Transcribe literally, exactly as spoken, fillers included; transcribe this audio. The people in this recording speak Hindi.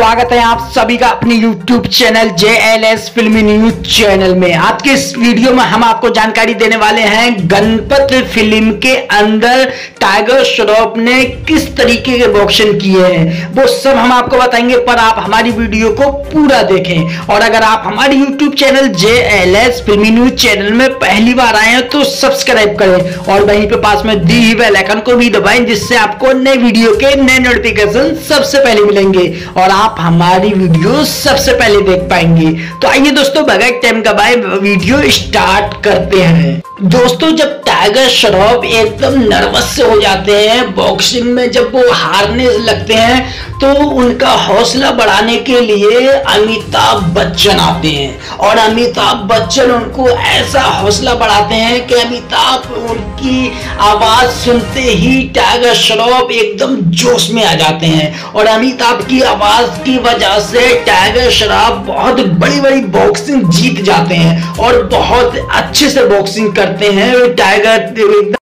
स्वागत है आप सभी का अपने YouTube channel J L S Filmi news channel में। आज के इस वीडियो में हम आपको जानकारी देने वाले हैं गणपत फिल्म के अंदर टाइगर श्रॉफ ने किस तरीके के बॉक्सिंग किए हैं वो सब हम आपको बताएंगे, पर आप हमारी वीडियो को पूरा देखें। और अगर आप हमारे YouTube channel J L S Filmi news channel में पहली बार आए हैं तो सब्सक्राइब करें और वहीं पे पास में दी हुई बेल आइकन को भी दबाएं, जिससे आपको नए वीडियो के नए नोटिफिकेशन सबसे पहले मिलेंगे और आप हमारी वीडियो सबसे पहले देख पाएंगे। तो आइए दोस्तों, बगैर टाइम गवाए वीडियो स्टार्ट करते हैं। दोस्तों, जब टाइगर श्रॉफ एकदम नर्वस से हो जाते हैं बॉक्सिंग में, जब वो हारने लगते हैं तो उनका हौसला बढ़ाने के लिए अमिताभ बच्चन आते हैं और अमिताभ बच्चन उनको ऐसा हौसला बढ़ाते हैं कि अमिताभ उनकी आवाज सुनते ही टाइगर श्रॉफ एकदम जोश में आ जाते हैं और अमिताभ की आवाज की वजह से टाइगर श्रॉफ बहुत बड़ी बड़ी बॉक्सिंग जीत जाते हैं और बहुत अच्छे से बॉक्सिंग करते हैं। टाइगर